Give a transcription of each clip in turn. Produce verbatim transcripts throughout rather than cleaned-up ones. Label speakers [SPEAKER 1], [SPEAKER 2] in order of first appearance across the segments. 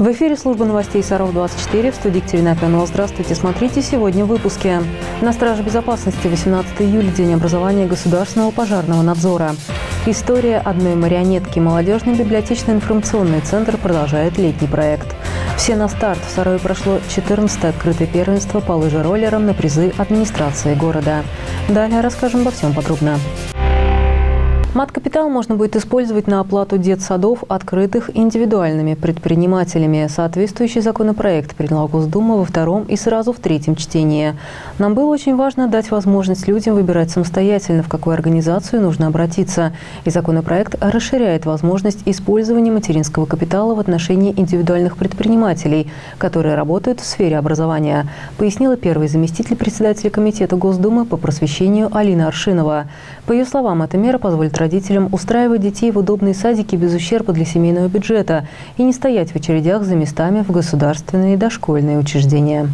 [SPEAKER 1] В эфире служба новостей Саров двадцать четыре. В студии Екатерина Апионова. Здравствуйте. Смотрите сегодня в выпуске. На страже безопасности восемнадцатого июля, день образования Государственного пожарного надзора. История одной марионетки. Молодежный библиотечный информационный центр продолжает летний проект. Все на старт. В Сарове прошло четырнадцатое открытое первенство по лыжероллерам на призы администрации города. Далее расскажем обо всем подробно. Мат-капитал можно будет использовать на оплату детсадов, открытых индивидуальными предпринимателями. Соответствующий законопроект приняла Госдума во втором и сразу в третьем чтении. Нам было очень важно дать возможность людям выбирать самостоятельно, в какую организацию нужно обратиться. И законопроект расширяет возможность использования материнского капитала в отношении индивидуальных предпринимателей, которые работают в сфере образования, пояснила первый заместитель председателя комитета Госдумы по просвещению Алина Аршинова. По ее словам, эта мера позволит родителям устраивать детей в удобные садики без ущерба для семейного бюджета и не стоять в очередях за местами в государственные и дошкольные учреждения.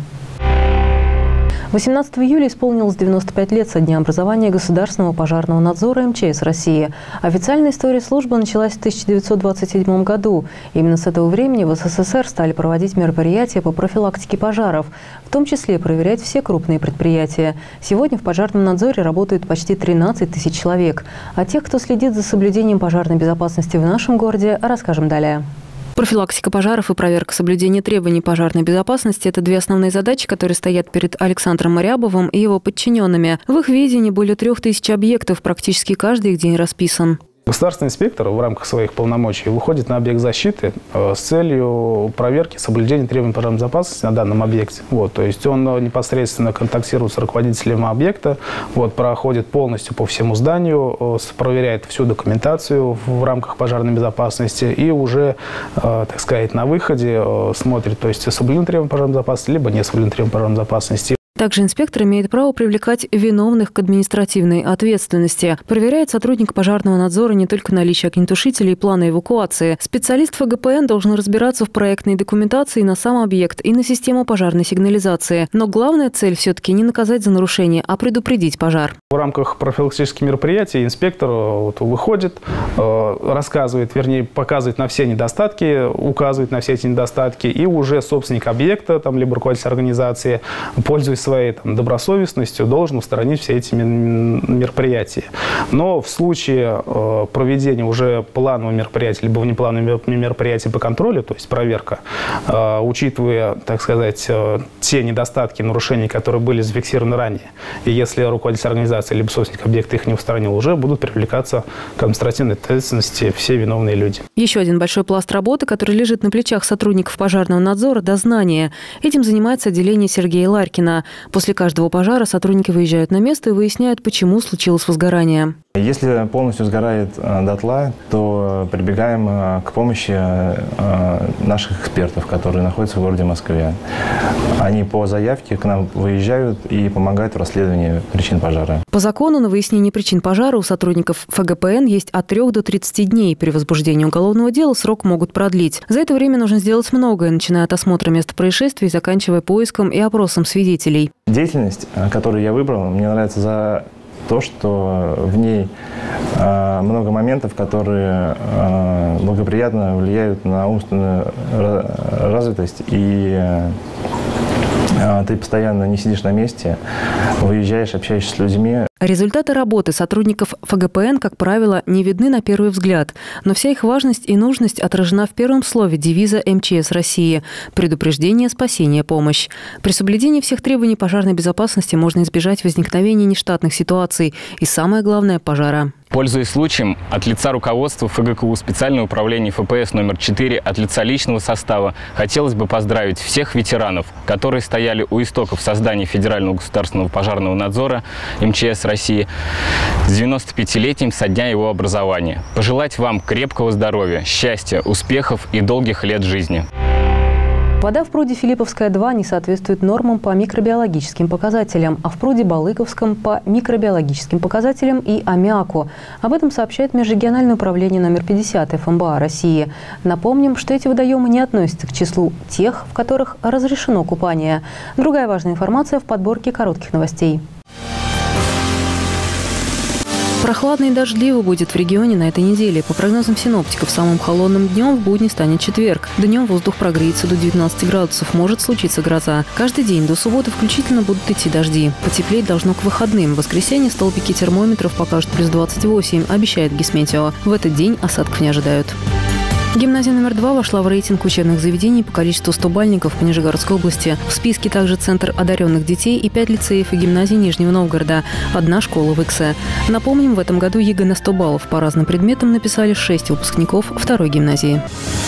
[SPEAKER 1] восемнадцатого июля исполнилось девяносто пять лет со дня образования Государственного пожарного надзора эм че эс России. Официальная история службы началась в тысяча девятьсот двадцать седьмом году. Именно с этого времени в эс эс эс эр стали проводить мероприятия по профилактике пожаров, в том числе проверять все крупные предприятия. Сегодня в пожарном надзоре работают почти тринадцать тысяч человек. А тех, кто следит за соблюдением пожарной безопасности в нашем городе, расскажем далее. Профилактика пожаров и проверка соблюдения требований пожарной безопасности – это две основные задачи, которые стоят перед Александром Марябовым и его подчиненными. В их видении более трех тысяч объектов, практически каждый их день расписан.
[SPEAKER 2] Государственный инспектор в рамках своих полномочий выходит на объект защиты с целью проверки соблюдения требований пожарной безопасности на данном объекте. Вот, то есть он непосредственно контактирует с руководителем объекта, вот, проходит полностью по всему зданию, проверяет всю документацию в рамках пожарной безопасности и уже, так сказать, на выходе смотрит, то есть соблюден требования пожарной безопасности, либо не соблюден требования пожарной безопасности.
[SPEAKER 1] Также инспектор имеет право привлекать виновных к административной ответственности. Проверяет сотрудник пожарного надзора не только наличие огнетушителей и плана эвакуации. Специалист эф гэ пэ эн должен разбираться в проектной документации на сам объект и на систему пожарной сигнализации. Но главная цель все-таки не наказать за нарушение, а предупредить пожар.
[SPEAKER 2] В рамках профилактических мероприятий инспектор вот, выходит, э, рассказывает, вернее, показывает на все недостатки, указывает на все эти недостатки, и уже собственник объекта, там, либо руководитель организации, пользуясь своей там, добросовестностью, должен устранить все эти мероприятия. Но в случае э, проведения уже планового мероприятия, либо внепланового мероприятия по контролю, то есть проверка, э, учитывая, так сказать, э, те недостатки, нарушения, которые были зафиксированы ранее, и если руководитель организации либо собственник объекта их не устранил, уже будут привлекаться к административной ответственности все виновные люди.
[SPEAKER 1] Еще один большой пласт работы, который лежит на плечах сотрудников пожарного надзора – дознание. Этим занимается отделение Сергея Ларькина. После каждого пожара сотрудники выезжают на место и выясняют, почему случилось возгорание.
[SPEAKER 3] Если полностью сгорает дотла, то прибегаем к помощи наших экспертов, которые находятся в городе Москве. Они по заявке к нам выезжают и помогают в расследовании причин пожара.
[SPEAKER 1] По закону на выяснение причин пожара у сотрудников эф гэ пэ эн есть от трёх до тридцати дней. При возбуждении уголовного дела срок могут продлить. За это время нужно сделать многое, начиная от осмотра места происшествия и заканчивая поиском и опросом свидетелей.
[SPEAKER 3] Деятельность, которую я выбрал, мне нравится за то, что в ней э, много моментов, которые э, благоприятно влияют на умственную развитость, и э, ты постоянно не сидишь на месте, выезжаешь, общаешься с людьми.
[SPEAKER 1] Результаты работы сотрудников эф гэ пэ эн, как правило, не видны на первый взгляд, но вся их важность и нужность отражена в первом слове девиза эм че эс России – предупреждение, спасение, помощь. При соблюдении всех требований пожарной безопасности можно избежать возникновения нештатных ситуаций и, самое главное, пожара.
[SPEAKER 4] Пользуясь случаем, от лица руководства эф гэ ка у специального управления эф пэ эс номер четыре, от лица личного состава, хотелось бы поздравить всех ветеранов, которые стояли у истоков создания Федерального государственного пожарного надзора эм че эс России с девяностопятилетием со дня его образования. Пожелать вам крепкого здоровья, счастья, успехов и долгих лет жизни.
[SPEAKER 1] Вода в пруде Филипповская два не соответствует нормам по микробиологическим показателям, а в пруде Балыковском по микробиологическим показателям и аммиаку. Об этом сообщает Межрегиональное управление номер пятьдесят эф эм бэ а России. Напомним, что эти водоемы не относятся к числу тех, в которых разрешено купание. Другая важная информация в подборке коротких новостей. Прохладно и дождливо будет в регионе на этой неделе. По прогнозам синоптиков, самым холодным днем в будни станет четверг. Днем воздух прогреется до девятнадцати градусов, может случиться гроза. Каждый день до субботы включительно будут идти дожди. Потеплеть должно к выходным. В воскресенье столбики термометров покажут плюс двадцать восемь, обещает Гисметео. В этот день осадков не ожидают. Гимназия номер два вошла в рейтинг учебных заведений по количеству стобальников по Нижегородской области. В списке также Центр одаренных детей и пять лицеев и гимназий Нижнего Новгорода. Одна школа в Иксе. Напомним, в этом году ЕГЭ на сто баллов по разным предметам написали шесть выпускников второй гимназии.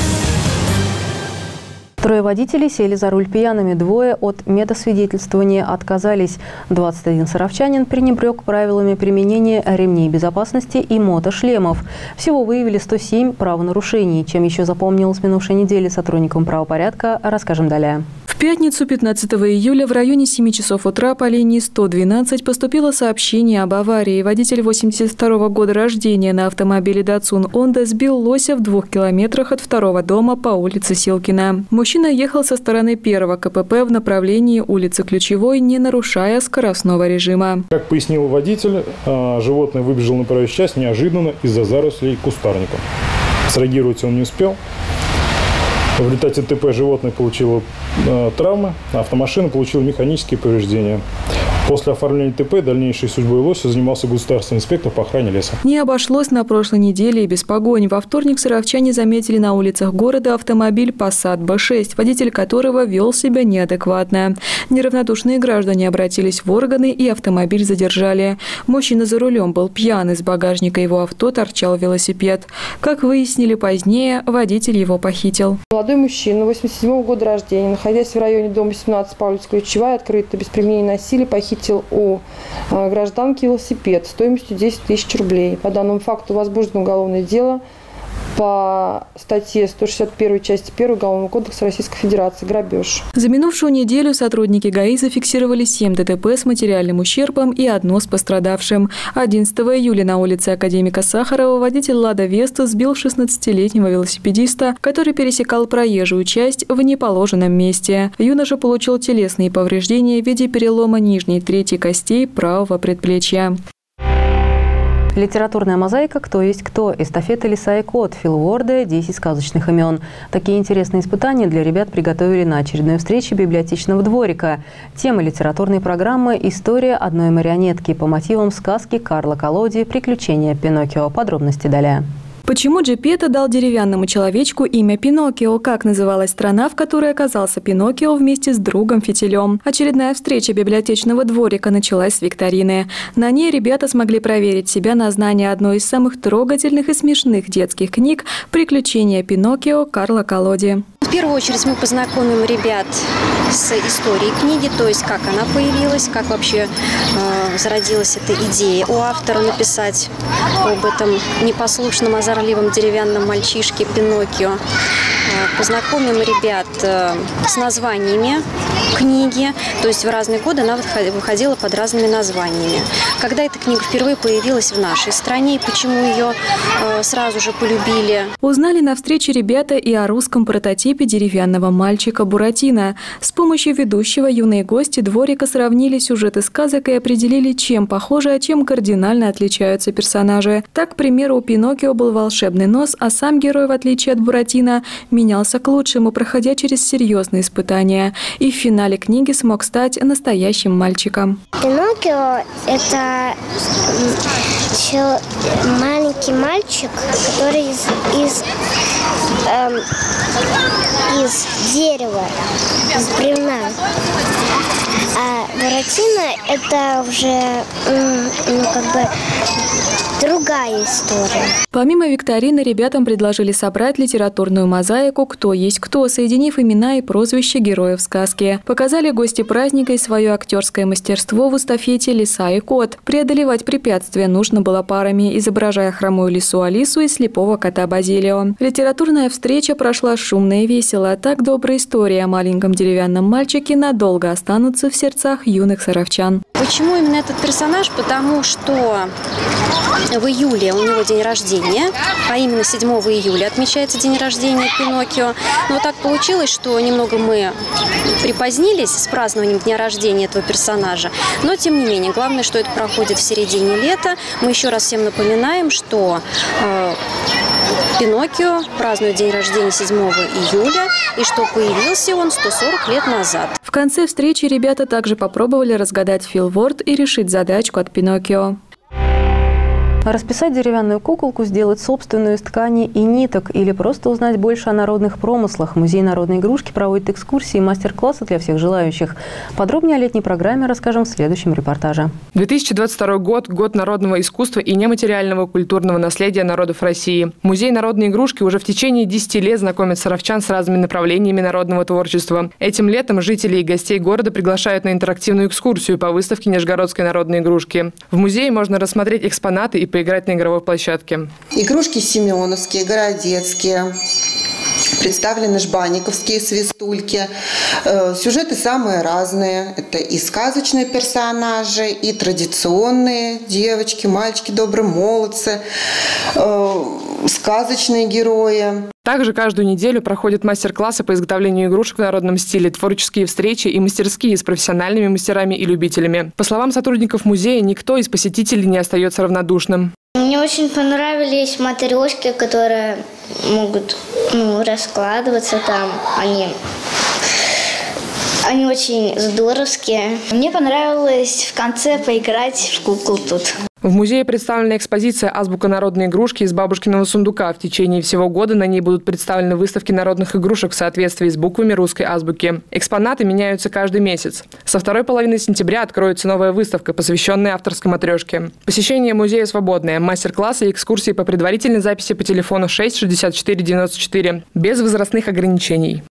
[SPEAKER 1] Трое водителей сели за руль пьяными, двое от медосвидетельствования отказались. двадцать один саровчанин пренебрег правилами применения ремней безопасности и мотошлемов. Всего выявили сто семь правонарушений. Чем еще запомнилось минувшей недели сотрудникам правопорядка, расскажем далее.
[SPEAKER 5] В пятницу, пятнадцатого июля, в районе семи часов утра по линии сто двенадцать поступило сообщение об аварии. Водитель восемьдесят второго года рождения на автомобиле Datsun Honda сбил лося в двух километрах от второго дома по улице Силкина. Мужчина ехал со стороны первого КПП в направлении улицы Ключевой, не нарушая скоростного режима.
[SPEAKER 6] Как пояснил водитель, животное выбежало на проезжую часть неожиданно из-за зарослей кустарника. Среагировать он не успел. В результате ТП животное получило э, травмы, а автомашина получила механические повреждения. После оформления ТП дальнейшей судьбой лося занимался государственный инспектор по охране леса.
[SPEAKER 5] Не обошлось на прошлой неделе и без погонь. Во вторник саровчане заметили на улицах города автомобиль Passat бэ шесть, водитель которого вел себя неадекватно. Неравнодушные граждане обратились в органы и автомобиль задержали. Мужчина за рулем был пьян, из багажника его авто торчал велосипед. Как выяснили позднее, водитель его похитил.
[SPEAKER 7] Молодой мужчина, восемьдесят седьмого года рождения, находясь в районе дома семнадцать по улице Ключевая, открыто без применения насилия, похитил у гражданки велосипед стоимостью десять тысяч рублей. По данному факту возбуждено уголовное дело по статье сто шестьдесят первой части первой Уголовного кодекса Российской Федерации «Грабеж».
[SPEAKER 5] За минувшую неделю сотрудники ГАИ зафиксировали семь ДТП с материальным ущербом и одно с пострадавшим. одиннадцатого июля на улице Академика Сахарова водитель «Лада Веста» сбил шестнадцатилетнего велосипедиста, который пересекал проезжую часть в неположенном месте. Юноша получил телесные повреждения в виде перелома нижней трети костей правого предплечья.
[SPEAKER 1] Литературная мозаика «Кто есть кто?» Эстафета «Лиса и кот», Фил Уорда, десять сказочных имен. Такие интересные испытания для ребят приготовили на очередной встрече библиотечного дворика. Тема литературной программы – история одной марионетки по мотивам сказки Карла Колоди «Приключения Пиноккио». Подробности далее.
[SPEAKER 5] Почему Джепетто дал деревянному человечку имя Пиноккио? Как называлась страна, в которой оказался Пиноккио вместе с другом Фитилем? Очередная встреча библиотечного дворика началась с викторины. На ней ребята смогли проверить себя на знание одной из самых трогательных и смешных детских книг «Приключения Пиноккио» Карла Колоди.
[SPEAKER 8] В первую очередь мы познакомим ребят с историей книги, то есть как она появилась, как вообще э, зародилась эта идея у автора написать об этом непослушном, озорливом деревянном мальчишке Пиноккио. Э, познакомим ребят э, с названиями книги, то есть в разные годы она выходила под разными названиями. Когда эта книга впервые появилась в нашей стране и почему ее э, сразу же полюбили.
[SPEAKER 5] Узнали на встрече ребята и о русском прототипе деревянного мальчика Буратино. С помощью ведущего юные гости дворика сравнили сюжеты сказок и определили, чем похожи, а чем кардинально отличаются персонажи. Так, к примеру, у Пиноккио был волшебный нос, а сам герой, в отличие от Буратино, менялся к лучшему, проходя через серьезные испытания. И в финале книги смог стать настоящим мальчиком.
[SPEAKER 9] Пиноккио – это маленький мальчик, который из, из, эм, из дерева, из бревна. А Буратино – это уже, ну, как бы, другая история.
[SPEAKER 5] Помимо викторины, ребятам предложили собрать литературную мозаику «Кто есть кто», соединив имена и прозвища героев сказки. Показали гости праздника и свое актерское мастерство в эстафете «Лиса и кот». Преодолевать препятствия нужно было парами, изображая хромую лису Алису и слепого кота Базилио. Литературная встреча прошла шумно и весело. Так добрые истории о маленьком деревянном мальчике надолго останутся в сердцах юных саровчан.
[SPEAKER 8] Почему именно этот персонаж? Потому что в июле у него день рождения, а именно седьмого июля отмечается день рождения Пиноккио. Но так получилось, что немного мы припозднились с празднованием дня рождения этого персонажа. Но, тем не менее, главное, что это проходит в середине лета. Мы еще раз всем напоминаем, что э, Пиноккио празднует день рождения седьмого июля, и что появился он сто сорок лет назад.
[SPEAKER 5] В конце встречи ребята также попробовали разгадать филворд и решить задачку от Пиноккио.
[SPEAKER 1] Расписать деревянную куколку, сделать собственную из ткани и ниток или просто узнать больше о народных промыслах. Музей народной игрушки проводит экскурсии и мастер-классы для всех желающих. Подробнее о летней программе расскажем в следующем репортаже.
[SPEAKER 10] две тысячи двадцать второй год – год народного искусства и нематериального культурного наследия народов России. Музей народной игрушки уже в течение десяти лет знакомит саровчан с разными направлениями народного творчества. Этим летом жителей и гостей города приглашают на интерактивную экскурсию по выставке Нижегородской народной игрушки. В музее можно рассмотреть экспонаты и поиграть на игровой площадке.
[SPEAKER 11] Игрушки семеновские, городецкие, представлены жбанниковские свистульки. Сюжеты самые разные. Это и сказочные персонажи, и традиционные девочки, мальчики, добрые молодцы, сказочные герои.
[SPEAKER 10] Также каждую неделю проходят мастер-классы по изготовлению игрушек в народном стиле, творческие встречи и мастерские с профессиональными мастерами и любителями. По словам сотрудников музея, никто из посетителей не остается равнодушным.
[SPEAKER 9] Мне очень понравились матрешки, которые могут ну, раскладываться там. Они, они очень здоровские. Мне понравилось в конце поиграть в куклу тут.
[SPEAKER 10] В музее представлена экспозиция «Азбука народной игрушки» из бабушкиного сундука. В течение всего года на ней будут представлены выставки народных игрушек в соответствии с буквами русской азбуки. Экспонаты меняются каждый месяц. Со второй половины сентября откроется новая выставка, посвященная авторской матрешке. Посещение музея свободное. Мастер-классы и экскурсии по предварительной записи по телефону шесть шестьдесят четыре девяносто четыре. Без возрастных ограничений.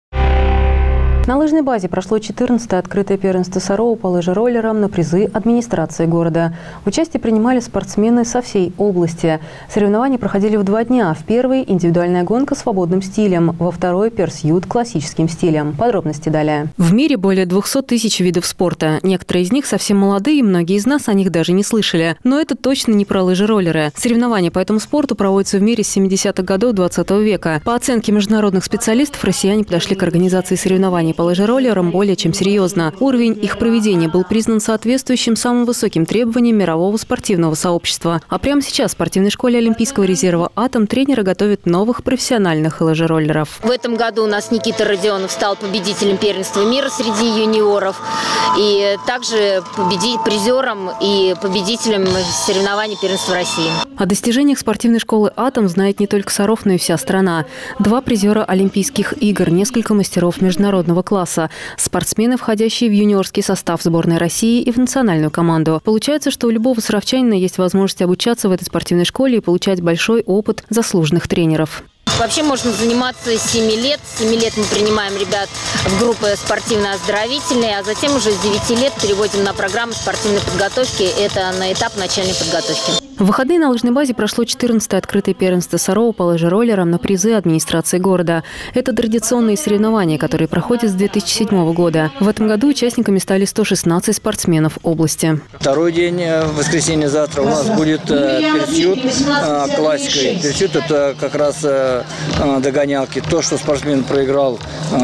[SPEAKER 1] На лыжной базе прошло четырнадцатое открытое первенство Сарова по лыжероллерам на призы администрации города. Участие принимали спортсмены со всей области. Соревнования проходили в два дня. В первый – индивидуальная гонка свободным стилем, во второй – персьют классическим стилем. Подробности далее. В мире более двухсот тысяч видов спорта. Некоторые из них совсем молодые, многие из нас о них даже не слышали. Но это точно не про лыжероллеры. Соревнования по этому спорту проводятся в мире с семидесятых годов двадцатого века. По оценке международных специалистов, россияне подошли к организации соревнований по лыжероллерам более чем серьезно. Уровень их проведения был признан соответствующим самым высоким требованиям мирового спортивного сообщества. А прямо сейчас в спортивной школе Олимпийского резерва «Атом» тренеры готовят новых профессиональных лыжероллеров.
[SPEAKER 12] В этом году у нас Никита Родионов стал победителем первенства мира среди юниоров. И также победи... призером и победителем соревнований первенства России.
[SPEAKER 1] О достижениях спортивной школы «Атом» знает не только Саров, но и вся страна. Два призера Олимпийских игр, несколько мастеров международного класса, спортсмены, входящие в юниорский состав сборной России и в национальную команду. Получается, что у любого саровчанина есть возможность обучаться в этой спортивной школе и получать большой опыт заслуженных тренеров.
[SPEAKER 12] Вообще можно заниматься с семи лет. С семи лет мы принимаем ребят в группы спортивно-оздоровительные, а затем уже с девяти лет переводим на программу спортивной подготовки. Это на этап начальной подготовки.
[SPEAKER 1] В выходные на лыжной базе прошло четырнадцатое открытое первенство Сарова по лыжероллерам на призы администрации города. Это традиционные соревнования, которые проходят с две тысячи седьмого года. В этом году участниками стали сто шестнадцать спортсменов области.
[SPEAKER 13] Второй день, в воскресенье завтра, у нас будет персьют классикой. Персьют – это как раз догонялки. То, что спортсмен проиграл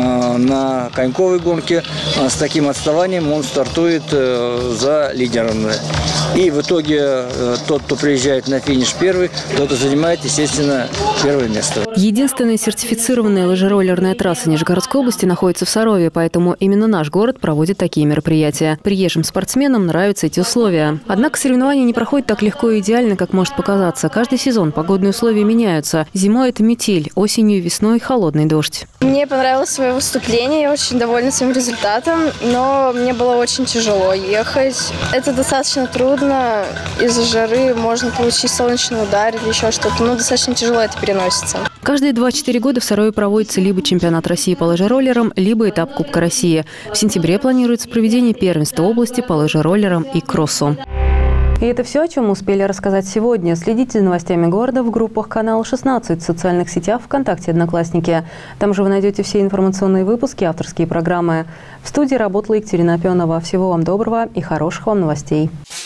[SPEAKER 13] на коньковой гонке, с таким отставанием он стартует за лидером. И в итоге тот, кто приезжает на финиш первый, тот и занимает, естественно, первое место.
[SPEAKER 1] Единственная сертифицированная лыжероллерная трасса Нижегородской области находится в Сарове, поэтому именно наш город проводит такие мероприятия. Приезжим спортсменам нравятся эти условия. Однако соревнования не проходят так легко и идеально, как может показаться. Каждый сезон погодные условия меняются. Зимой это метель, осенью и весной холодный дождь.
[SPEAKER 14] Мне понравилось свое выступление, я очень довольна своим результатом, но мне было очень тяжело ехать. Это достаточно трудно, из-за жары можно получить солнечный удар или еще что-то, но достаточно тяжело это переносится.
[SPEAKER 1] Каждые два-четыре года в Сарове проводится либо чемпионат России по лыжероллерам, либо этап Кубка России. В сентябре планируется проведение первенства области по лыжероллерам и кроссу. И это все, о чем мы успели рассказать сегодня. Следите за новостями города в группах канала шестнадцать, в социальных сетях, ВКонтакте, Одноклассники. Там же вы найдете все информационные выпуски, авторские программы. В студии работала Екатерина Опенова. Всего вам доброго и хороших вам новостей.